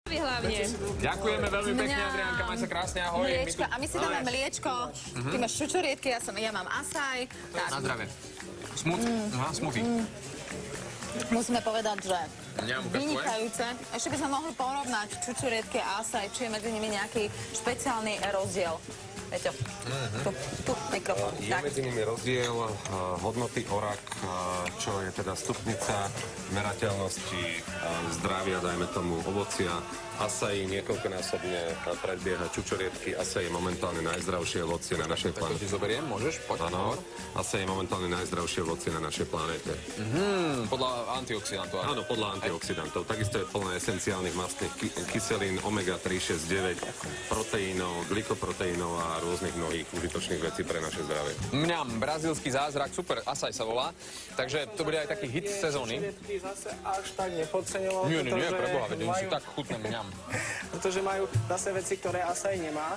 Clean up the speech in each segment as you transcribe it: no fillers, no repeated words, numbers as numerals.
Hlavne. Ďakujeme veľmi pekne, Adriánka, maj sa krásne, ahoj. Mliečko, a my si dáme mliečko, ty máš čučoriedky, ja mám asaj. Na zdravie. Smoothie. Musíme povedať, že vynikajúce. Ešte by sme mohli porovnať čučoriedky a asaj, či je medzi nimi nejaký špeciálny rozdiel. Peťo, tu mikrofón. Je medzi nimi rozdiel hodnoty ORAC, čo je teda stupnica merateľnosti zdravia, dajme tomu ovocia. Asai niekoľkonásobne predbieha čučoriedky. Asai je momentálne najzdravšie ovocie na našej planete. Tak to ti zoberiem, môžeš? Poď. Áno, Asai je momentálne najzdravšie ovocie na našej planete. Podľa antioxidantov. Áno, podľa antioxidantov. Takisto je plné esenciálnych mastných kyselín, omega-3, 6, 9, proteínov, glykoproteínov a rôznych mnohých užitočných vecí pre naše zdravie. Mňam, brazílsky zázrak, super, Asaj sa volá. Takže to bude aj taký hit sezóny. Čučoriedky zase až tak nepodceňoval. Nie, preboha, veď oni sú tak chutné, mňam. Pretože majú zase veci, ktoré Asaj nemá.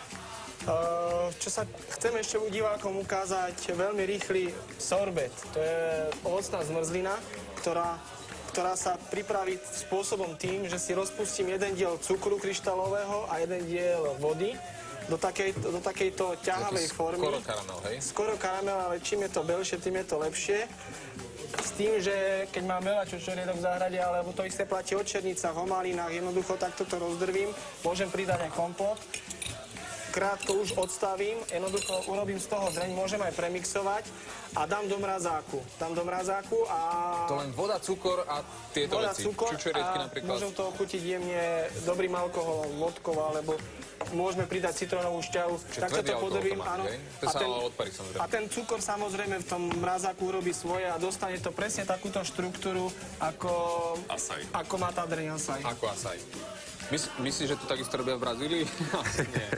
Čo sa chcem ešte u divákom ukázať, veľmi rýchly sorbet. To je ovocná zmrzlina, ktorá sa pripraví spôsobom tým, že si rozpustím jeden diel cukru kryštálového a jeden diel vody do takejto ťahavej formy. Skoro karamel, hej? Skoro karamel, ale čím je to belšie, tým je to lepšie. S tým, že keď mám veľa čučoriedok v záhrade, alebo to isté platí o černicách, o malinách, jednoducho takto to rozdrvím, môžem pridať aj kompot. Krátko už odstavím, jednoducho urobím z toho dreň, môžem aj premixovať a dám do mrazáku. A... To len voda, cukor a tieto voda, veci. cukor Čučoriedky a napríklad. môžem to ochutiť jemne dobrým alkoholom, vodkou, alebo môžeme pridať citrónovú šťavu. Takto to podobím, áno. A ten cukor samozrejme v tom mrazáku urobí svoje a dostane to presne takúto štruktúru, ako má tá dreň Asaj. Ako Asaj. Myslíš, že to takisto robia v Brazílii? Nie.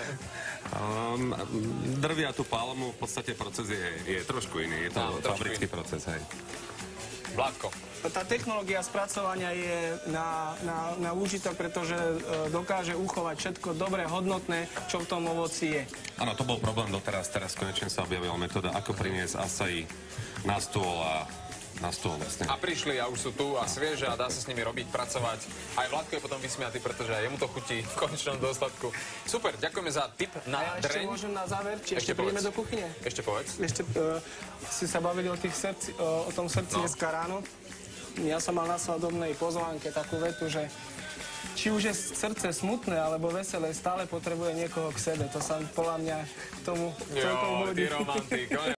Drvia tú palmu, v podstate proces je trošku iný. Je to fabrický proces, hej. Vládko. Tá technológia spracovania je na úžitok, pretože dokáže uchovať všetko dobré, hodnotné, čo v tom ovoci je. Áno, to bol problém doteraz. Teraz konečne sa objavila metóda, ako priniesť Asai na stôl vlastne. A prišli a už sú tu a svieže a dá sa s nimi robiť, pracovať. Aj Vládko je potom vysmiatý, pretože aj jemu to chutí v konečnom dôsledku. Super, ďakujeme za tip na dreň. Ešte môžem na záver, či ešte prídeme do kuchyne? Ešte povedz. Ešte si sa bavili o tom srdci dneska ráno. Ja som mal na svadobnej pozvánke takú vetu, že či už je srdce smutné alebo veselé, stále potrebuje niekoho k sebe. To sa podľa mňa k tomu celkom hodí. Jo, ty romantik.